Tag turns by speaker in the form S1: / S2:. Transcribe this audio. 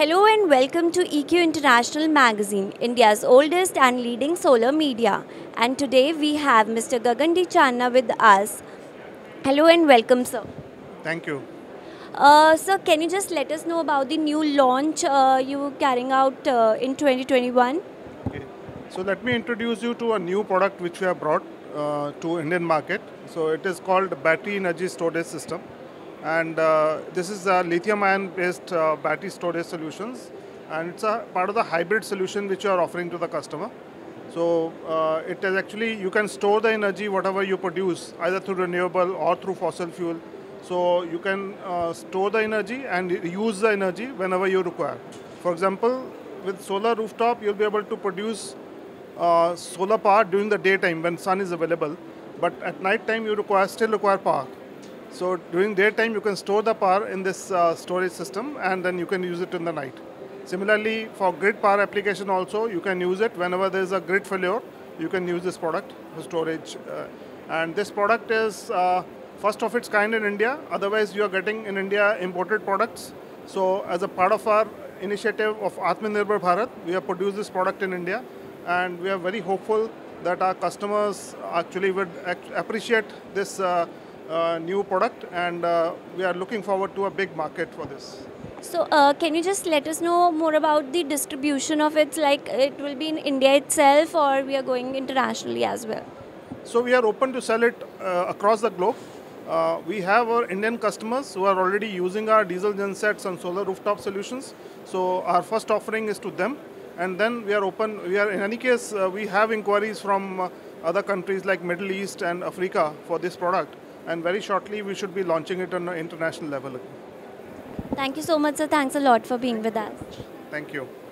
S1: Hello and welcome to EQ International Magazine, India's oldest and leading solar media. And today we have Mr. Gagan D. Channa with us. Hello and welcome, sir.
S2: Thank you.
S1: Sir, can you just let us know about the new launch you carrying out in 2021?
S2: Okay. So let me introduce you to a new product which we have brought to Indian market. So it is called Battery Energy Storage System, and this is a lithium-ion based battery storage solutions, and it's a part of the hybrid solution which you are offering to the customer. So it is actually, you can store the energy whatever you produce either through renewable or through fossil fuel. So you can store the energy and use the energy whenever you require. For example, with solar rooftop, you'll be able to produce solar power during the daytime when sun is available, but at night time you still require power. So during daytime you can store the power in this storage system, and then you can use it in the night. Similarly, for grid power application also, you can use it whenever there is a grid failure. You can use this product for storage, and this product is first of its kind in India. Otherwise, you are getting in India imported products. So as a part of our initiative of Atmanirbhar Bharat, we have produced this product in India, and we are very hopeful that our customers actually would appreciate this new product, and we are looking forward to a big market for this.
S1: So, can you just let us know more about the distribution of it? Like, it will be in India itself, or we are going internationally as well?
S2: So we are open to sell it across the globe. We have our Indian customers who are already using our diesel gensets and solar rooftop solutions. So our first offering is to them, and then we are open. In any case, we have inquiries from other countries like Middle East and Africa for this product, and very shortly we should be launching it on an international level.
S1: Thank you so much, sir. Thanks a lot for being with us.
S2: Thank you.